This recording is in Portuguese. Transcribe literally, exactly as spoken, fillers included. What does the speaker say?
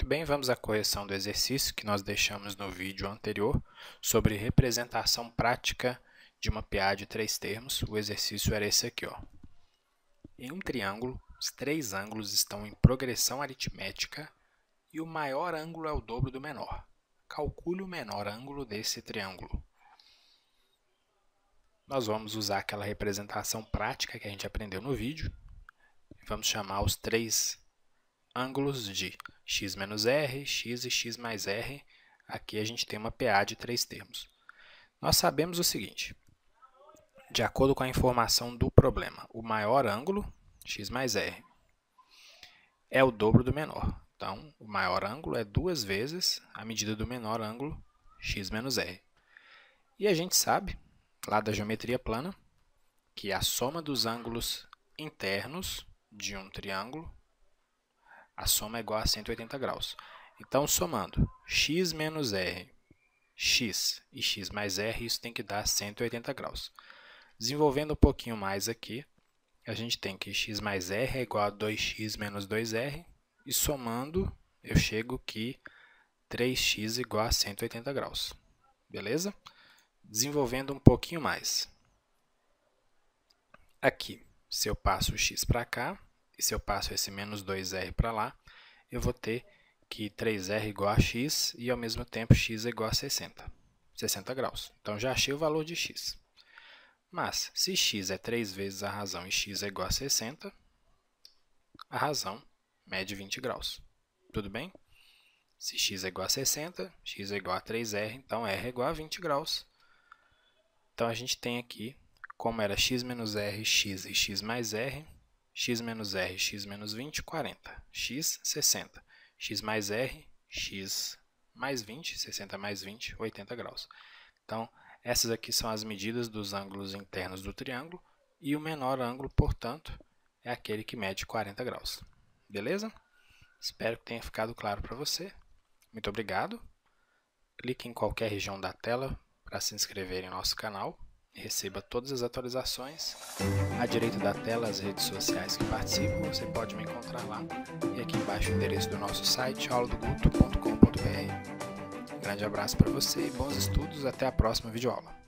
Muito bem, vamos à correção do exercício que nós deixamos no vídeo anterior sobre representação prática de uma P A de três termos. O exercício era esse aqui, ó. Em um triângulo, os três ângulos estão em progressão aritmética e o maior ângulo é o dobro do menor. Calcule o menor ângulo desse triângulo. Nós vamos usar aquela representação prática que a gente aprendeu no vídeo. Vamos chamar os três ângulos de x menos r, x e x mais r. Aqui a gente tem uma P A de três termos. Nós sabemos o seguinte, de acordo com a informação do problema, o maior ângulo, x mais r, é o dobro do menor. Então, o maior ângulo é duas vezes a medida do menor ângulo, x menos r. E a gente sabe, lá da geometria plana, que a soma dos ângulos internos de um triângulo, a soma é igual a cento e oitenta graus. Então, somando x menos r, x e x mais r, isso tem que dar cento e oitenta graus. Desenvolvendo um pouquinho mais aqui, a gente tem que x mais r é igual a dois x menos dois r, e somando, eu chego que três x igual a cento e oitenta graus. Beleza? Desenvolvendo um pouquinho mais. Aqui, se eu passo o x para cá, e se eu passo esse menos dois r para lá, eu vou ter que três r igual a x e, ao mesmo tempo, x é igual a sessenta, sessenta graus. Então, já achei o valor de x. Mas, se x é três vezes a razão e x é igual a sessenta, a razão mede vinte graus. Tudo bem? Se x é igual a sessenta, x é igual a três r, então r é igual a vinte graus. Então, a gente tem aqui, como era x menos r, x e x mais r, x menos r, x menos vinte, quarenta. X, sessenta. X mais r, x mais vinte, sessenta mais vinte, oitenta graus. Então, essas aqui são as medidas dos ângulos internos do triângulo e o menor ângulo, portanto, é aquele que mede quarenta graus. Beleza? Espero que tenha ficado claro para você. Muito obrigado. Clique em qualquer região da tela para se inscrever em nosso canal e receba todas as atualizações. À direita da tela, as redes sociais que participam, você pode me encontrar lá. E aqui embaixo o endereço do nosso site, aula do guto ponto com ponto br. Um grande abraço para você e bons estudos. Até a próxima videoaula.